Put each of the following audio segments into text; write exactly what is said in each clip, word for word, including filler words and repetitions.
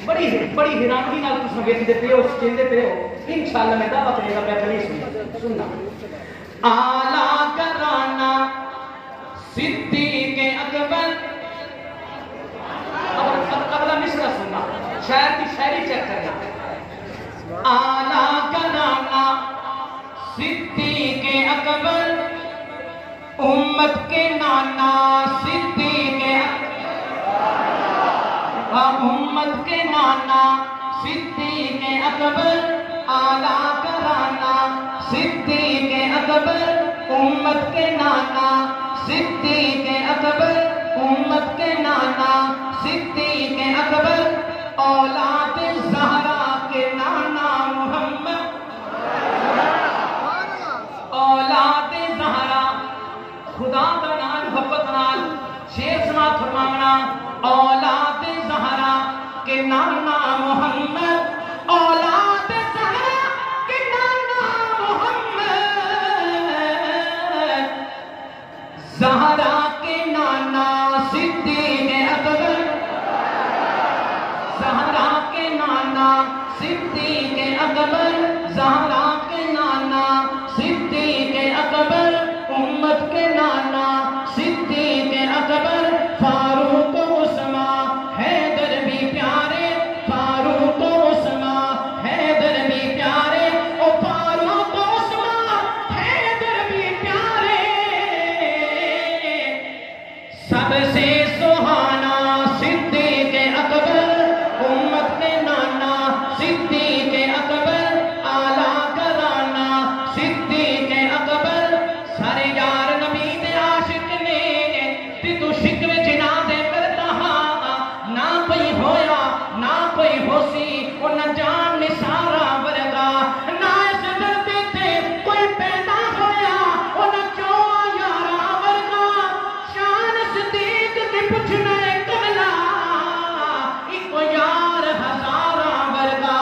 بڑی بڑی حیرانگی نال تساں ویکھدے پے ہو سمجھدے پے ہو انشاءاللہ میں دعوت دے گا پہلے سننا سننا اعلیٰ کرانہ صدیق اکبر اگلا مصرع سننا شاعر کی شاعری چیک کرنا اعلیٰ کرانہ صدیق اکبر امت کے نانا صدیق امت کے نانا صدیق اکبر اعلیٰ کرانہ صدیق اکبر امت کے نانا صدیق اکبر امت کے نانا صدیق اکبر اولاد زہرا کے نانا محمد اولاد زہرا خدا دا نام محبت نال شیر سماعت فرمانا اولاد زہرا کے نانا محمد اولاد زہرا کے نانا محمد زہرا کے نانا صدیق اکبر زہرا کے نانا صدیق اکبر زہرا کے نانا صدیق اکبر امت کے نانا صدیق اکبر فاروق عثمان حیدر بھی پیارے فاروق عثمان حیدر بھی پیارے او فاروق عثمان حیدر بھی پیارے سب سے سہانا صدیق اکبر امت کے نانا صدیق اکبر اعلیٰ کرانہ صدیق اکبر سارے یار نبی دے عاشق نے تے تو شکر جنا دے کرتا ہاں نہ کوئی ہویا نہ کوئی ہوسی او نہ جان نثارا ورگا نہ اس دردی تے کوئی پیدا ہویا او نہ چوا یارا ورگا شان صدیق دی پوچھنا کملا ایک یار ہزارا ورگا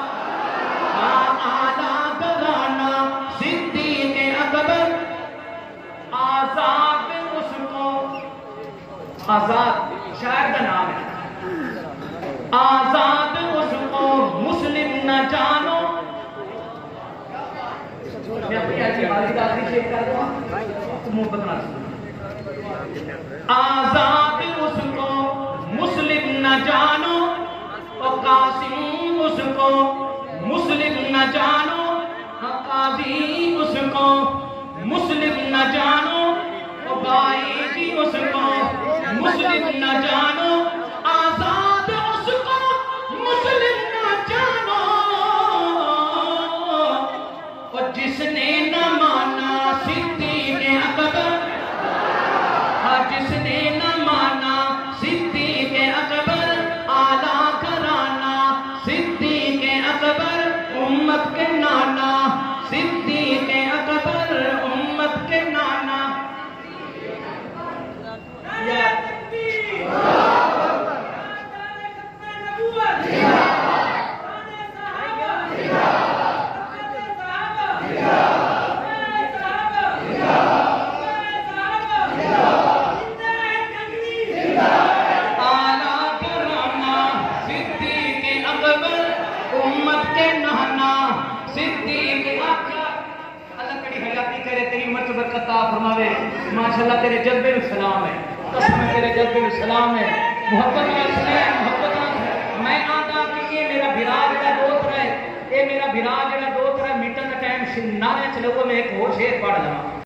اعلیٰ کرانہ صدیق اکبر آزاد اس کو آزاد شاعر کا نام ہے آزاد اس کو مسلم نہ جانو میں اپنی ایسی حالی کا آخری شیئر کر دوں تو محبت نہ سنو آزاد اس کو مسلم نہ جانو اور قاسم اس کو مسلم نہ جانو قاضی اس کو مسلم نہ جانو اور بائی جی اس کو مسلم نہ جانو آزاد اس کو مسلم نہ جانو اور جس نے نہ مانا صدیق اکبر جس نے نہ مانا صدیق اکبر اعلیٰ کرانہ صدیق اکبر امت کے نانا صدیق اکبر امت کے نانا یا ماشاءاللہ تیرے جذبے میں سلام ہے قسم ہے تیرے جذبے میں سلام ہے محبت میں سلام محبت میں میں آتا کہ یہ میرا بھرا جڑا دوست ہے یہ میرا بھرا جڑا دوست ہے میٹن کا ٹائم نعرے چلو میں ایک اور شعر پڑھ لواں